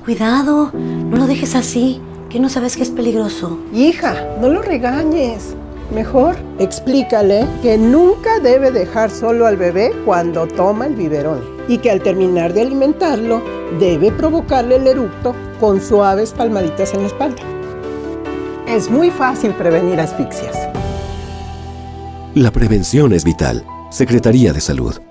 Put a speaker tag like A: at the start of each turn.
A: Cuidado, no lo dejes así, que no sabes que es peligroso.
B: Hija, no lo regañes. Mejor explícale que nunca debe dejar solo al bebé cuando toma el biberón y que al terminar de alimentarlo debe provocarle el eructo con suaves palmaditas en la espalda. Es muy fácil prevenir asfixias.
C: La prevención es vital. Secretaría de Salud.